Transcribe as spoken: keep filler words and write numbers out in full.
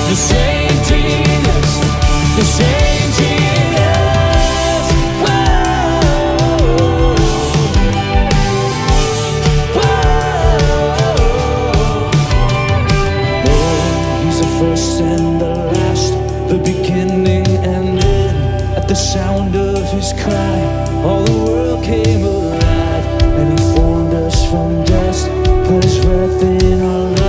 the same genius, the same genius. Whoa, whoa. Oh, he's the first and the last, the beginning and end. At the sound of his cry, all the world came alive, and he formed us from dust, put his breath in our lives.